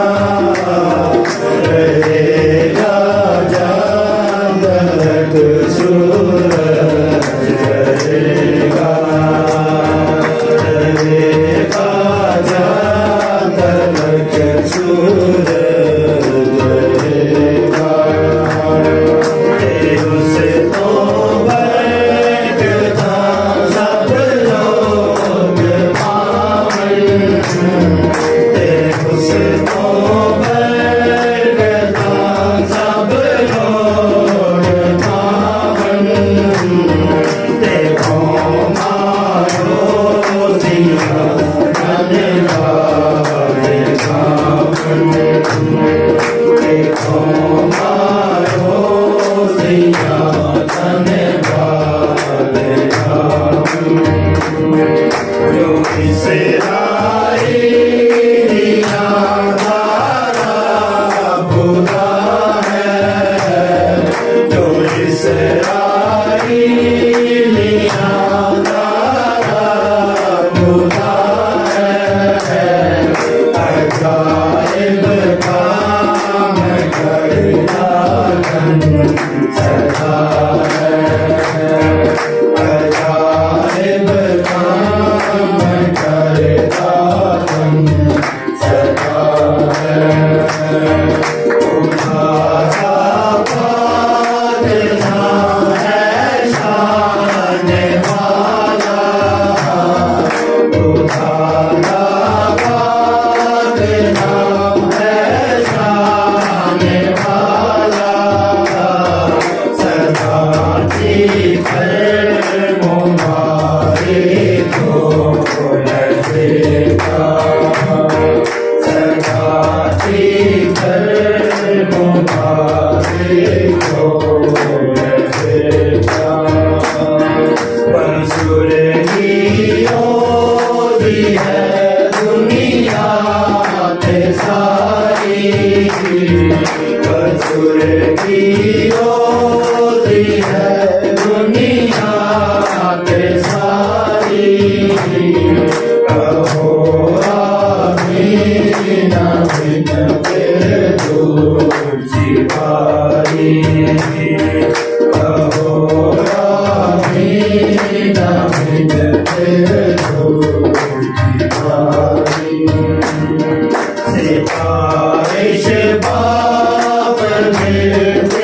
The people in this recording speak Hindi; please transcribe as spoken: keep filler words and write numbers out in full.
रहेगा चांद तलक सूरज रहेगा, रहेगा चांद तलक सूरज रहेगा। उससे तो बरकता सब लोग पावन, उससे तो बरकता सब लोग पावन। देखो मारो दिया धन्यवाद सावन, देखो मारो दिया धन्यवाद सावन। जो इसे आई दिया तारा खुदा है, जो इसे आई दिया तारा खुदा है। अजाइब काम करता धन सदा है, अजाइब काम करता धन सदा है। तुम्हारा पादनाम है शान वाला, तुम्हारा पादनाम है शान वाला। सदा जीवन मुबारे को रहेगा, सदा जीवन मुबारे को रहेगा। मंसूर की ओज़ी है दुनिया में सारी, मंसूर की ओज़ी है दुनिया में सारी। कहो आमीन आमीन तेरे दूजी बारी, कहो आमीन आमीन तेरे दूजी बारी। सिफारिश बाब में